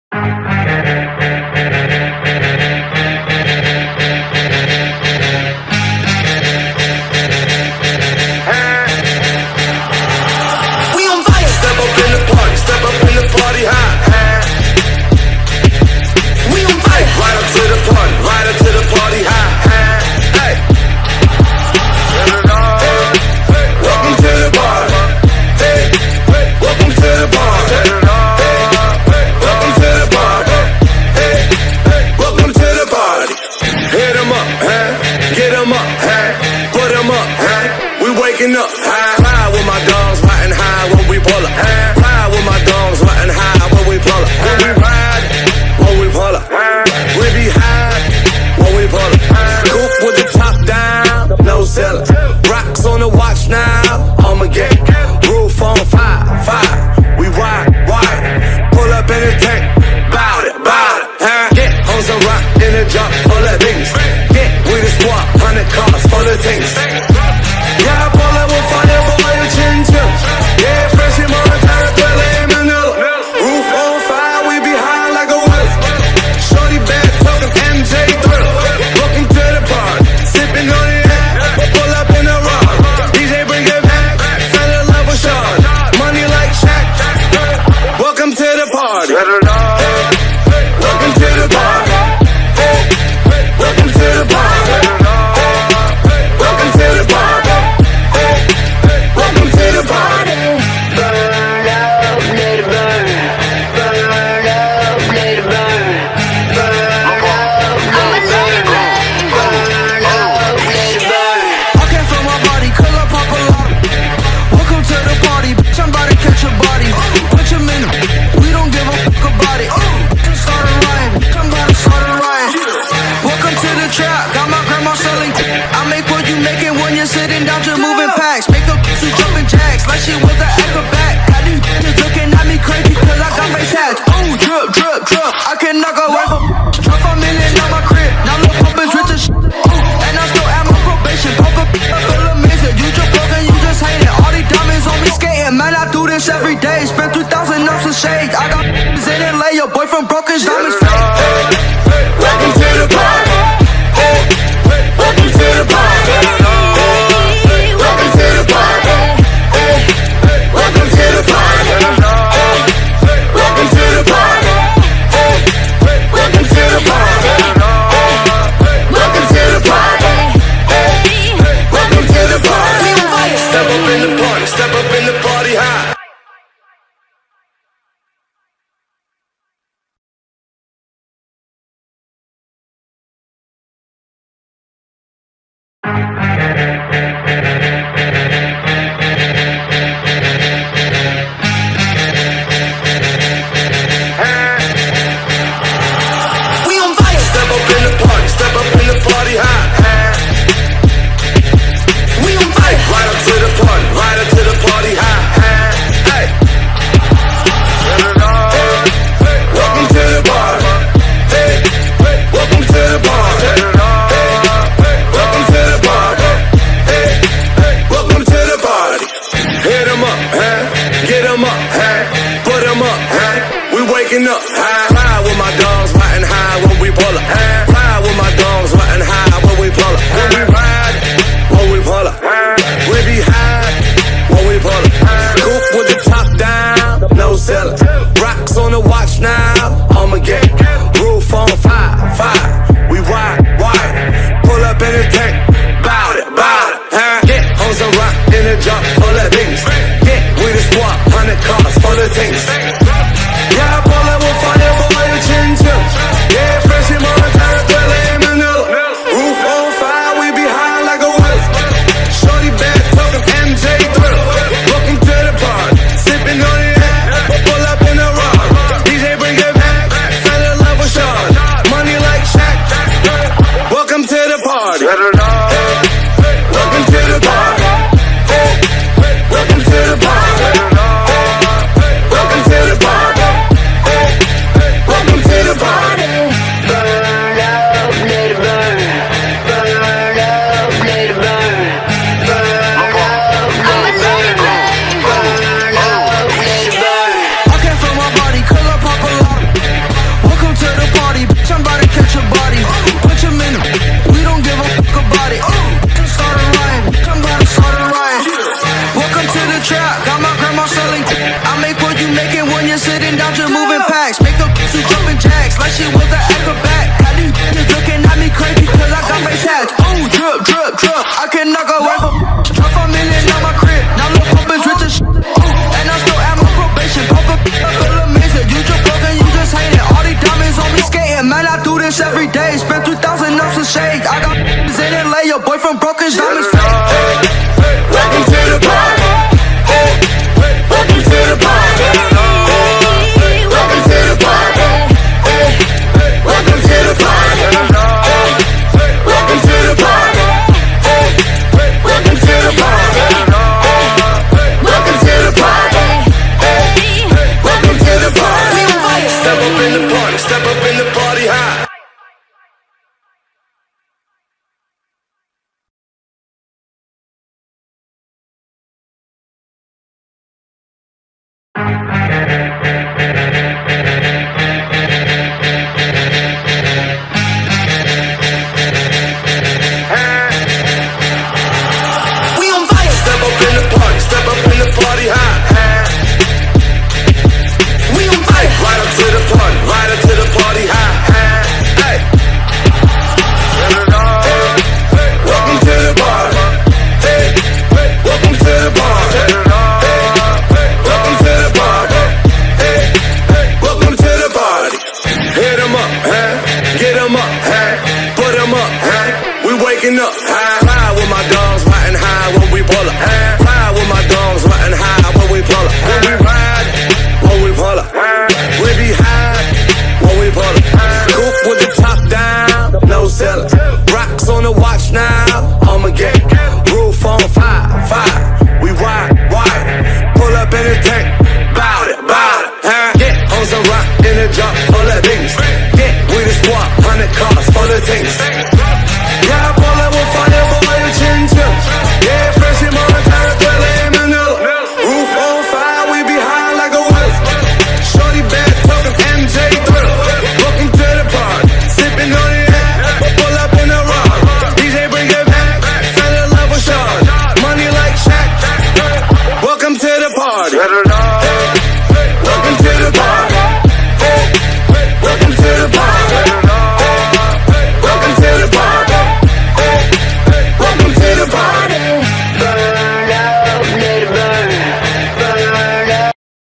Waking up high with my dogs, riding high when we pull up. Ride with my dogs, riding high when we pull up. When we ride, when we pull up. We be high when we pull up. Coupe with the top down, no cellar. Rocks on the watch now, I'ma get roof on fire. We ride, pull up in the tank, bout it. Get on some rock in the drop, full of things. Get with the squad, 100 cars full of things. Yeah, I pull up with fire, boy, a chin chip. Yeah, fresh in Montana, Bella and Manila. Roof on fire, we be high like a whip. Shorty bad, talking MJ Thriller. Welcome to the party, sipping on the air. Pull up in the rock, DJ bring it back. Fell in love with Sean, money like Shaq. Welcome to the party. Welcome to the party. Welcome to the party. Welcome to the party. Welcome to the party. Burn up, let it burn. Burn up, let it burn. Burn up, let it burn. Burn up, let it burn. I came from my body, cause I pop a lot. Welcome to the party, bitch, I'm about to catch a body. Put your in, we don't give a fuck about it. Start a riot, bitch, I'm about to start a riot. Welcome to the trap, got my grandma selling. I make what you making when you're sitting down, just moving packs. Make a bitch jumping jacks, like she was an acrobat. Got these bitches looking at me crazy, cause I got face hats. Ooh, drip, drip, drip, I can knock a wife up. Drop a million on my crib, now look pump is rich as shit. Ooh, and I still at my probation, pump up, I feel amazing. You just broken, you just hate it. All these diamonds on me skating, man, I do this every day. Spend 2,000 ounces of shades, I got in LA, your boyfriend broke his diamonds fake. Welcome to the party. Welcome to the party. Welcome to the party. Welcome to the party. Welcome to the party. Welcome to the party. Welcome to the party. Welcome to the party. Step up in the party, step up in the party high. Waking up high with my dogs, riding high when we pull up. Ride with my dogs, riding high when we pull up. When we ride, when we pull up. We be high when we pull up. Coupe with the top down, no cellar. Rocks on the watch now, I'ma get roof on fire. We ride, pull up in the tank, bout it. Get on some rock in the drop, full of things. Get with the squad, 100 cars full of things. Yeah, I pull up with fire, boy, a chin chip. Yeah, fresh in Montana, Bella and Manila. Roof on fire, we be high like a whip. Shorty bad, talking MJ Thriller. Welcome to the party, sipping on the air. Pull up in the rock, DJ bring it back. you're sitting down, just moving packs. Make a bitch who jumping jacks like she was an acrobat. Got these bitches looking at me crazy cause I got face tats. Ooh, drip, drip, drip. I can knock a wife up. Drop a million on my crib. Now look pump is rich as shit. Ooh, and I'm still at my probation. Pump a I feel amazing. You just broken, you just hate it. All these diamonds on me skating. Man, I do this every day. Spend 2,000 ounces of shake. I got in LA. Your boyfriend broke his diamonds fake. Welcome to the party. Welcome to the party. Welcome to the party. Welcome to the party. Welcome to the party. Welcome to the party. Welcome to the party. Welcome to the party. Step up in the party, step up in the party high.